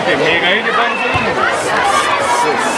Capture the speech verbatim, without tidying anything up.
って目が入れたりするもん。そうです。